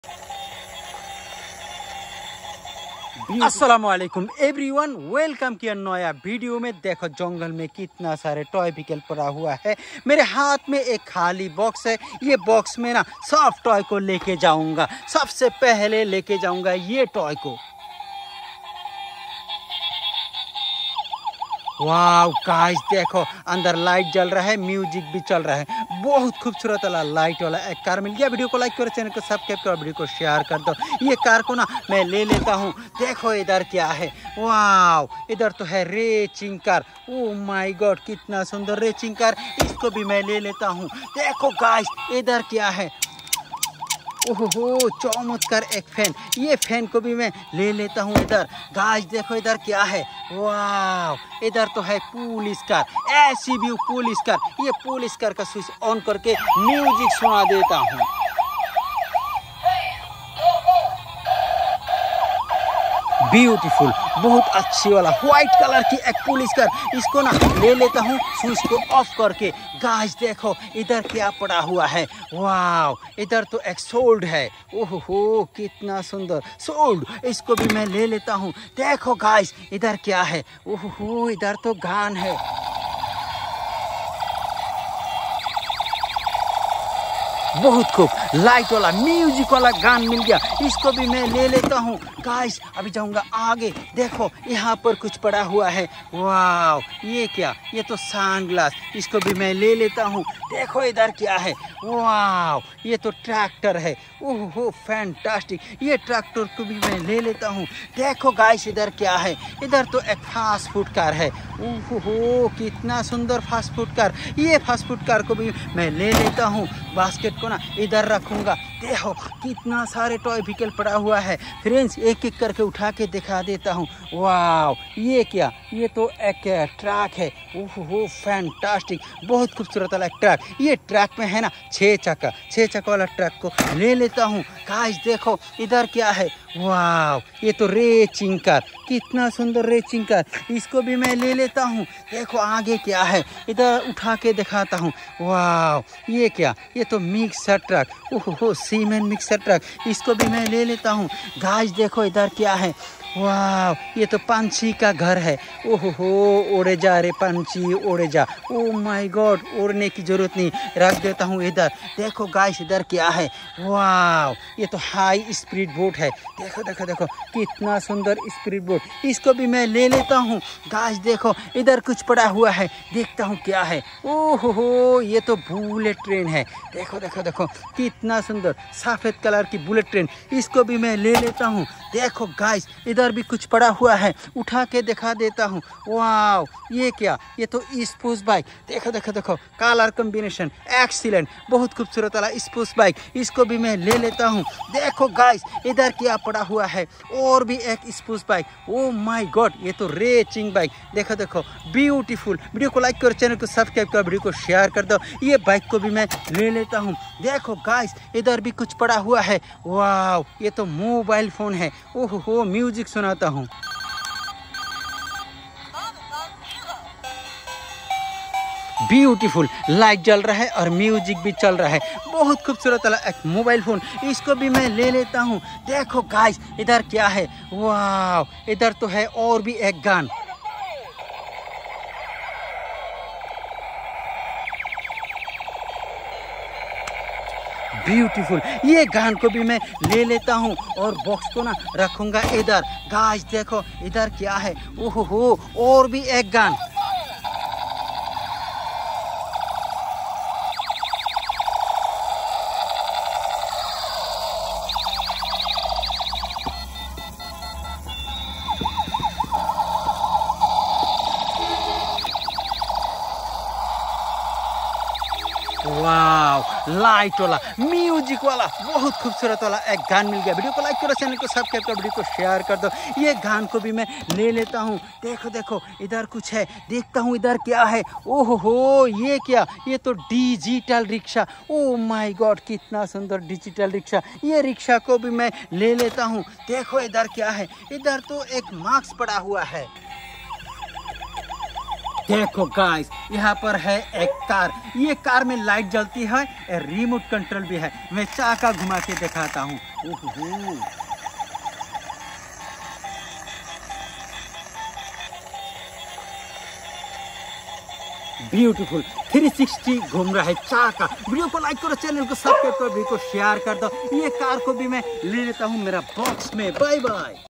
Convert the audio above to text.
अस्सलामुअलैकुम everyone, welcome किया नया वीडियो में। देखो जंगल में कितना सारे टॉय व्हीकल पड़ा हुआ है। मेरे हाथ में एक खाली बॉक्स है। ये बॉक्स में ना सब टॉय को लेके जाऊंगा। सबसे पहले लेके जाऊंगा ये टॉय को। वाव गाइस, देखो अंदर लाइट जल रहा है, म्यूजिक भी चल रहा है। बहुत खूबसूरत वाला लाइट वाला एक कार मिल गया। वीडियो को लाइक करो, चैनल को सब्सक्राइब करो, वीडियो को शेयर कर दो। ये कार को ना मैं ले लेता हूँ। देखो इधर क्या है, वाव इधर तो है racing car. Oh my god, कितना सुंदर रेसिंग कार। इसको भी मैं ले लेता हूँ। देखो गाइस इधर क्या है, ओहो चमत्कार एक फैन। ये फैन को भी मैं ले लेता हूँ। इधर गाइस देखो इधर क्या है, वाव इधर तो है पुलिस कार। ऐसी भी पुलिस कार। ये पुलिस कार का स्विच ऑन करके म्यूजिक सुना देता हूँ। ब्यूटीफुल, बहुत अच्छी वाला व्हाइट कलर की एक पुलिस कार। इसको ना ले लेता हूँ स्विच को ऑफ करके। गाइस देखो इधर क्या पड़ा हुआ है, वाव इधर तो एक सोल्ड है। ओहो कितना सुंदर सोल्ड। इसको भी मैं ले लेता हूँ। देखो गाइस इधर क्या है, ओहो इधर तो गान है। बहुत खूब लाइट वाला म्यूजिक वाला गान मिल गया। इसको भी मैं ले लेता हूँ। गाइस अभी जाऊंगा आगे। देखो यहाँ पर कुछ पड़ा हुआ है, वाव ये क्या, ये तो सनग्लास। इसको भी मैं ले लेता हूँ। देखो इधर क्या है, वाव ये तो ट्रैक्टर है। ओहो फैंटास्टिक, ये ट्रैक्टर को भी मैं ले लेता हूँ। देखो गाइस इधर क्या है, इधर तो एक फास्ट फूड कार है। ओहो कितना सुंदर फास्ट फूड कार। ये फास्ट फूड कार को भी मैं ले लेता हूँ। बास्केट को ना इधर रखूंगा। देखो कितना सारे टॉय व्हीकल पड़ा हुआ है। फ्रेंड्स एक एक करके उठा के दिखा देता हूँ। वाव ये क्या, ये तो एक ट्रक है। ओहो फैंटास्टिक, बहुत खूबसूरत वाला ट्रक। ये ट्रक में है ना 6 चक्का वाला ट्रक को ले लेता हूँ। गाइस देखो इधर क्या है, वाव ये तो रेसिंग कार। कितना सुंदर रेसिंग कार। इसको भी मैं ले लेता हूँ। देखो आगे क्या है, इधर उठा के दिखाता हूँ। वाव ये क्या, ये तो मिक्सर ट्रक। ओहो सीमेंट मिक्सर ट्रक। इसको भी मैं ले लेता हूँ। गाइस देखो इधर क्या है, वाव ये तो पंछी का घर है। ओहो उड़े जा रे पंछी उड़े जा। ओ माय गॉड, उड़ने की जरूरत नहीं, रख देता हूँ इधर। देखो गाइस इधर क्या है, वाव ये तो हाई स्पीड बोट है। देखो देखो देखो कितना सुंदर स्पीड बोट। इसको भी मैं ले लेता हूँ। गाइस देखो इधर कुछ पड़ा हुआ है, देखता हूँ क्या है। ओहो ये तो बुलेट ट्रेन है। देखो देखो देखो कितना सुंदर सफेद कलर की बुलेट ट्रेन। इसको भी मैं ले लेता हूँ। देखो गाइस इधर भी कुछ पड़ा हुआ है, उठा के दिखा देता हूँ। वाव ये क्या, ये तो स्पोर्ट्स बाइक। देखो देखो देखो कलर कॉम्बिनेशन एक्सीलेंट, बहुत खूबसूरत वाला स्पोर्ट्स बाइक। इसको भी मैं ले लेता हूँ। देखो गाइस इधर क्या पड़ा हुआ है, और भी एक sports bike. Oh my god ये तो रेसिंग बाइक। देखो देखो ब्यूटीफुल। वीडियो को लाइक करो, चैनल को सब्सक्राइब करो, वीडियो को शेयर कर दो। ये बाइक को भी मैं ले लेता हूँ। देखो गाइस इधर भी कुछ पड़ा हुआ है, वाव ये तो मोबाइल फोन है। ओहो म्यूजिक सुनाता हूँ। ब्यूटीफुल लाइट जल रहा है और म्यूजिक भी चल रहा है। बहुत खूबसूरत वाला एक मोबाइल फोन। इसको भी मैं ले लेता हूँ। देखो गाइस इधर क्या है, वाव इधर तो है और भी एक गन। ब्यूटीफुल, ये गान को भी मैं ले लेता हूँ और बॉक्स को ना रखूंगा इधर। गाइस देखो इधर क्या है, ओहो और भी एक गान। वाव लाइट वाला म्यूजिक वाला बहुत खूबसूरत वाला एक गान मिल गया। वीडियो को लाइक करो, चैनल को सब्सक्राइब करो, वीडियो को शेयर कर दो। ये गान को भी मैं ले लेता हूँ। देखो देखो इधर कुछ है, देखता हूँ इधर क्या है। ओहो ये क्या, ये तो digital rickshaw. Oh my god कितना सुंदर डिजिटल रिक्शा। ये रिक्शा को भी मैं ले लेता हूँ। देखो इधर क्या है, इधर तो एक मास्क पड़ा हुआ है। देखो गाइस यहाँ पर है एक कार। ये कार में लाइट जलती है, रिमोट कंट्रोल भी है। मैं चाका घुमा के दिखाता हूँ। ब्यूटीफुल 360 घूम रहा है चाका। वीडियो को लाइक करो, चैनल को सब्सक्राइब करो, वीडियो को शेयर कर दो। ये कार को भी मैं ले लेता हूँ मेरा बॉक्स में। Bye bye.